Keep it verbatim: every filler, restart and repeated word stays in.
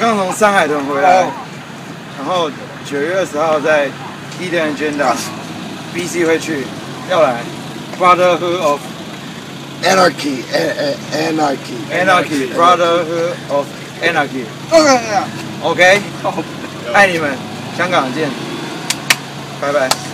刚从上海屯回来，然后九月二十号在 Eden Agenda。B C 会去，要来 Brotherhood of Anarchy, Anarchy, Anarchy, Brotherhood of Anarchy. OK, OK， 爱你们，香港见，拜拜。